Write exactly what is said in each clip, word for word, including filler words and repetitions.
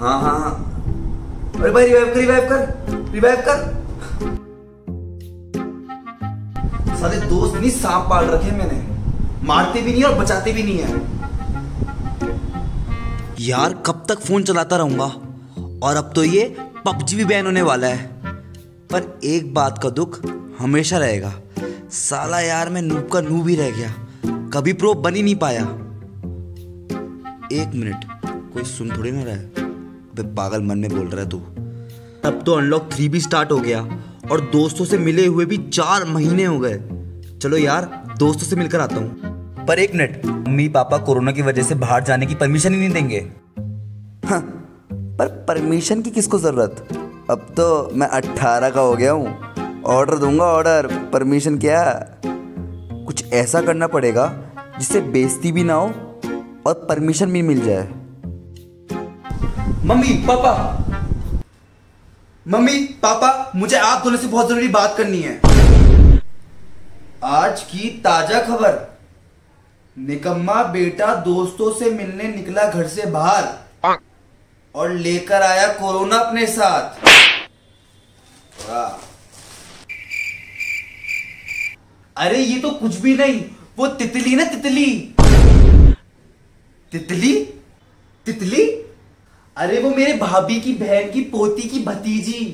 हाँ हाँ हाँ, अरे भाई रिवाइव कर रिवाइव कर रिवाइव कर। सारे दोस्त नहीं सांप पाल रखे मैंने, मारते भी नहीं और बचाते भी नहीं है। यार कब तक फोन चलाता रहूंगा, और अब तो ये पबजी भी बैन होने वाला है। पर एक बात का दुख हमेशा रहेगा, साला यार मैं नूब का नूब ही रह गया, कभी प्रो बन ही नहीं पाया। एक मिनट, कोई सुन थोड़ी ना रहा है। अबे पागल मन में बोल रहा है तू। अब तो अनलॉक थ्री भी स्टार्ट हो गया और दोस्तों से मिले हुए भी चार महीने हो गए। चलो यार दोस्तों से मिलकर आता हूँ। पर एक मिनट, मम्मी पापा कोरोना की वजह से बाहर जाने की परमिशन ही नहीं देंगे। हाँ, पर परमिशन की किसको जरूरत, अब तो मैं अट्ठारह का हो गया हूँ। ऑर्डर दूंगा ऑर्डर, परमिशन क्या। कुछ ऐसा करना पड़ेगा जिससे बेइज्जती भी ना हो और परमिशन भी मिल जाए। मम्मी पापा मम्मी पापा मुझे आप दोनों से बहुत जरूरी बात करनी है। आज की ताजा खबर, निकम्मा बेटा दोस्तों से मिलने निकला घर से बाहर और लेकर आया कोरोना अपने साथ। अरे ये तो कुछ भी नहीं, वो तितली ना तितली। तितली तितली अरे वो मेरे भाभी की बहन की पोती की भतीजी,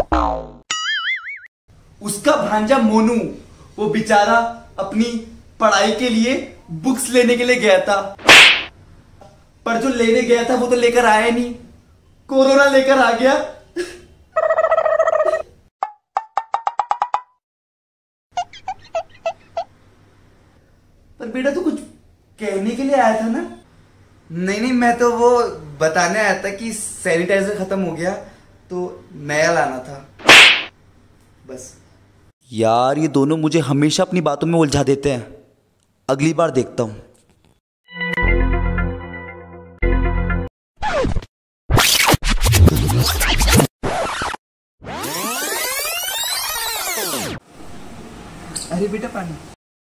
उसका भांजा मोनू। वो बेचारा अपनी पढ़ाई के लिए बुक्स लेने के लिए गया था, पर जो लेने गया था वो तो लेकर आया नहीं, कोरोना लेकर आ गया। पर बेटा तू कुछ कहने के लिए आया था ना? नहीं नहीं, मैं तो वो बताने आया था कि सैनिटाइजर खत्म हो गया तो नया लाना था बस। यार ये दोनों मुझे हमेशा अपनी बातों में उलझा देते हैं, अगली बार देखता हूं। अरे बेटा पानी।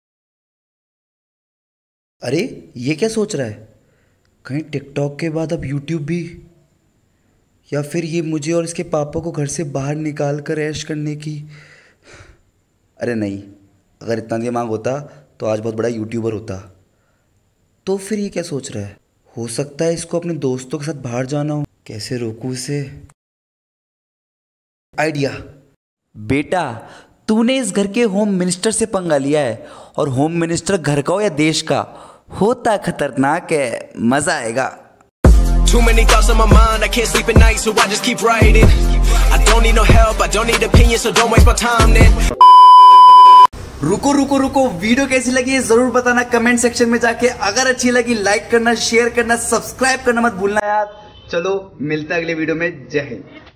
अरे ये क्या सोच रहा है, कहीं टिकटॉक के बाद अब यूट्यूब भी, या फिर ये मुझे और इसके पापा को घर से बाहर निकाल कर ऐश करने की। अरे नहीं, अगर इतना दिमाग होता तो आज बहुत बड़ा यूट्यूबर होता। तो फिर ये क्या सोच रहा है, हो सकता है इसको अपने दोस्तों के साथ बाहर जाना हो। कैसे रोकूं इसे? आइडिया। बेटा तूने इस घर के होम मिनिस्टर से पंगा लिया है, और होम मिनिस्टर घर का हो या देश का, होता खतरनाक है, मजा आएगा। Too many thoughts on my mind, I can't sleep at night, so I just keep writing. I don't need no help, I don't need opinions, so don't waste my time then. रुको रुको रुको, video कैसी लगी है जरूर बताना comment section में जाके। अगर अच्छी लगी लाइक करना, शेयर करना, सब्सक्राइब करना मत भूलना यार। चलो मिलते हैं अगले वीडियो में, जय हिंद।